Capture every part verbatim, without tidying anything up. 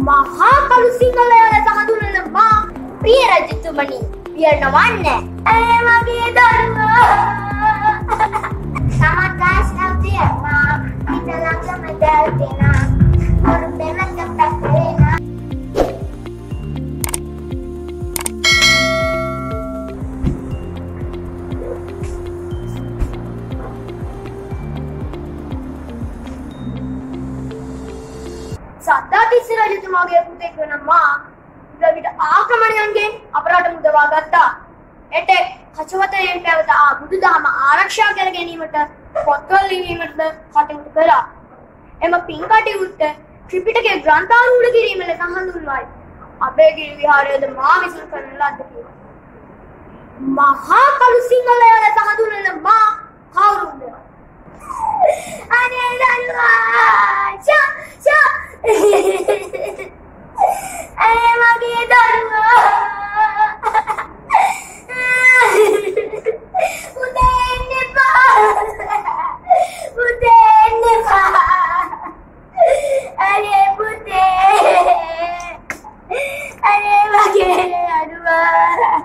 මහා කළු සිංහලයෝ ලෙස හඳුන්වන මා ප්‍රිය රජතුමනි පියනවන්න ඒ මගේ දරුවා සමගාස්නව්තිය මා පිටලංගම දැල්තිනා මොරුබෙනක පැත්තේනා සද්ධාතිස්ස රජතුමාගේ පුතෙක් වන මා ද්‍රවිඩ ආක්‍රමණයන්ගෙන් අපරාධ මුදවා ගත්තා. එතෙක් කචවතයෙන් පැවත ආ බුදුදහම ආරක්ෂා කර ගැනීමට පොත්වල ලිවීමටද කටයුතු කළා. එම පින් කටයුත්ත ත්‍රිපිටකයේ ග්‍රන්ථාරූඪ කිරීම ලෙස හඳුන්වයි. අබේගිරි විහාරයේද මා විසින් කරන ලද්දකි. මහා කළු සිංහලයෝ ලෙස හඳුන්වන මා කවුරුද? අනේ දරුවා චා චා අනේ මගේ දරුවා පුතේ එන්න එපා පුතේ එන්න එපා අනේ පුතේ අනේ මගේ දරුවා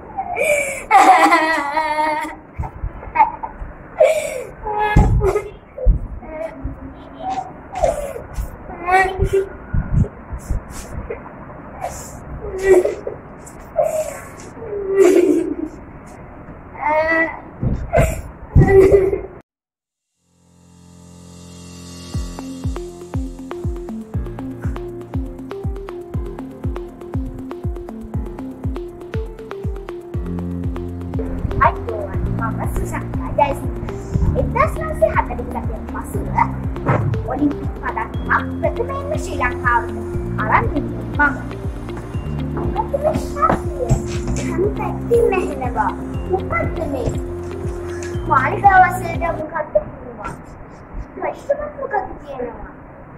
එක්දහස් නවසිය හතළිස් පසුව ඔලිම්පික් පදක්කමක් ප්‍රථමයෙන්ම ශ්‍රී ලංකාවට අරන් දුන්නේ මම. මොකක්ද මේ ශාස්ත්‍රය? හැම පැත්තෙම ඇහෙනවා. මොකක්ද මේ? මාළිගාව වසරේට මොකක්ද කියනවා? ප්‍රශ්නයක් මොකක්ද කියනවා?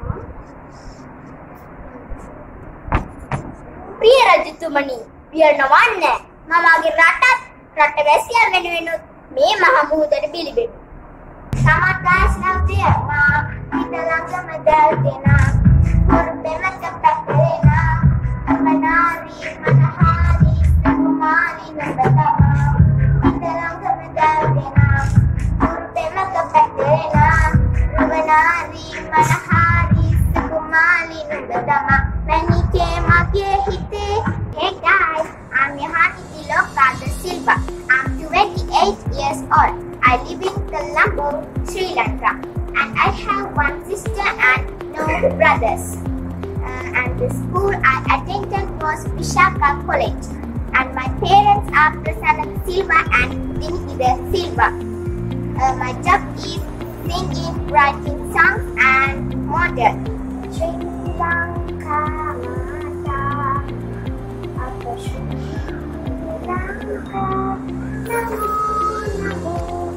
ප්‍රිය රජතුමනි, පියනවන්න මමගේ රටත් රටවැසියන් වෙනුවෙන් මේ මහ මුහුදට බිලිබෙමි. සමගාස්නව්තිය මා පිටලංගම දැල්තිනා මොරුබෙනක පැත්තේනා අමනාරි මනහාරි සුකුමාරි නබතමා පිටලංගම දැල්තිනා මොරුබෙනක පැත්තේනා අමනාරි මනහාරි සුකුමාරි නබතමා මැනිකේ මගේ හිතේ. Hey guys, I'm Yohani Tiloka da Silva. I'm twenty-eight years old. I live in Colombo, Sri Lanka, and I have one sister and no brothers. Uh, and the school I attended was Vishaka College. And my parents are Prasanna Silva and Dinihida Silva. Uh, my job is singing, writing songs, and model. Sri Lanka Mata, Apa Sri Lanka, Namo Namo.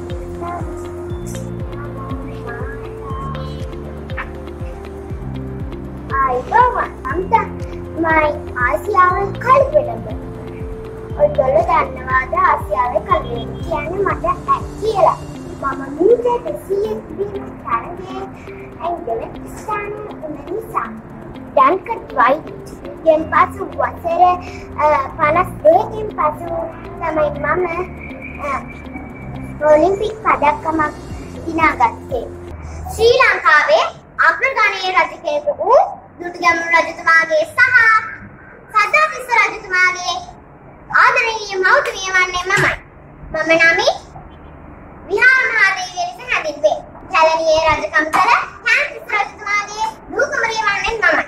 අයිබෝවන් මම තමයි ආසියාවේ කළු වෙළඳ. ඔයගොල්ලෝ දන්නවාද ආසියාවේ කළු වෙළඳ කියන්නේ මට ඇත් කියලා. මම මීටර් දෙසීයක් දින තරගේ ඇඟිලි ස්ථාන උන නිසා. ඩන්කට් වයිට් ගෙන් පසු වසර පනස් දෙකකින් පසු තමයි මම ඔලිම්පික් පදක්කමක් දිනාගත්තේ. ශ්‍රී ලංකාවේ අග්‍රගණීය රජ කෙනෙකු වූ දුටුගැමුණු රජතුමාගේ සහ සද්ධාතිස්ස රජතුමාගේ ආදරණීය මව්තුමිය වන්නේ මමයි. මම නමි විහාර මහාදේවිය ලෙස හැඳින්වේ. කැලණියේ රජකම් කළ හන්තිස්ස රජතුමාගේ දූකුමරිය වන්නේ මමයි.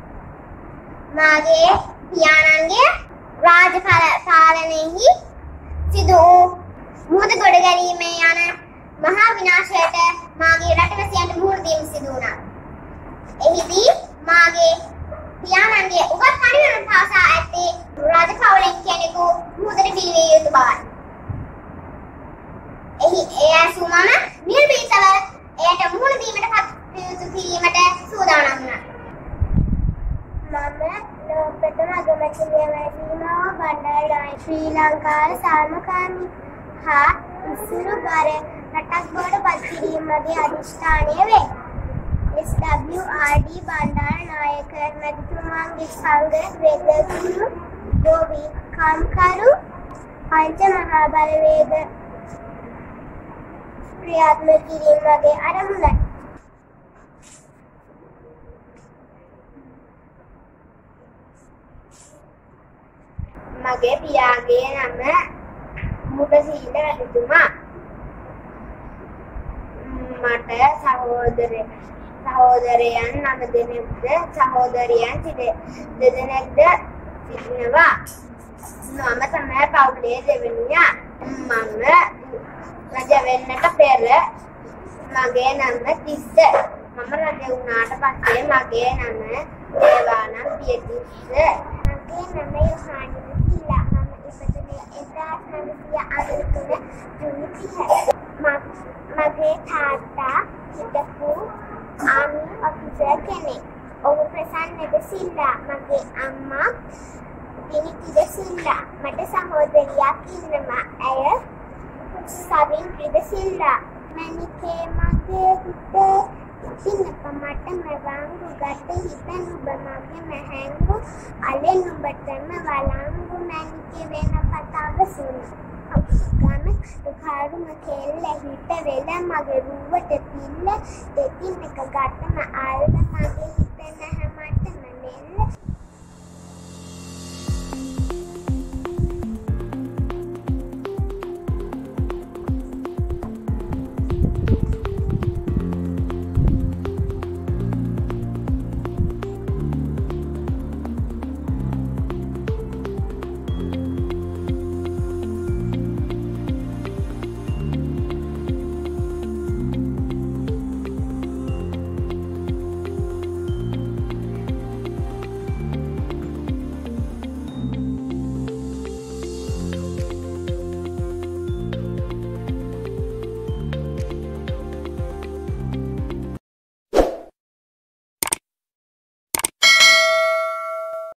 මාගේ පියාණන්ගේ රාජ පාලනයෙහි සිදු වූ මුහුද ගොඩ ගැනීමේ යන මහා විනාශයට මාගේ රටවැසියන්ට මුහුණ දීම සිදු වුණා. එහිදී මාගේ පියාණන්ගේ උගත් පරිවර්තන පාසා ඇත්තේ රජකවලෙන් කෙනෙකු මුහුදට පිළිවිය යුතු බවයි. එහි ඒ ඇසු මම නිර්භීතව එයට මුහුණ දීමට කටයුතු කිරීමට සූදානම් වුණා. මම ලෝකෙටම අගමැතිනිය වැසීම බණ්ඩාරනායක ශ්‍රී ලංකාවේ සාමකාමී හා ඉසුරු බර රටක් බවට පත් කිරීම මගේ අධිෂ්ඨානය වේ. S W R D Bandaranaike මැතිතුමාගේ සංඝ වේදගුරු ගෝවි කම්කරු පංච මහා බලවේග ක්‍රියාත්මක කිරීම වගේ අරමුණයි. මගේ පියාගේ නම මුදසීල රජතුමා. මට සහෝදරය සහෝදරයන් නම දෙනෙක්ද සහෝදරියන් දෙදෙනෙක්ද සිටිනවා. මම තමයි පවුලේ දෙවෙනියා. මම රජ වෙන්නට පෙර මගේ නම තිස්ස. මම රජ වුණාට පස්සේ මගේ නම දේවානම් පියතිස්ස. මගේ නම යොහානි සීලා. මම ඉපදුනේ එක්දාස් නවසිය අනූතුන ජූනි තිහ. මගේ තාත්තා හිටපු ආමි ඔෆිසර් කෙනෙක්. ඔහු ප්‍රසන්නද සිල්ලා. මගේ අම්මා විනිතිද සිල්ලා. මට සහෝදරියක් ඉන්නවා. ඇය සවින්ද්‍රිද සිල්ලා. මණිකේ මගේ හිතේ ඉන්නප මට මවංගු ගත හිත නුඹ මගේ මහැංගු අලෙ නුඹටම වලංගු මණිකේ වෙන පතාව සුණු. ගම දුකාරුම කෙල්ල හිට වෙල මගේ රුවට පිල්ල දෙකින් එක ගත්තම අල්ල මගේ හිත නැහැ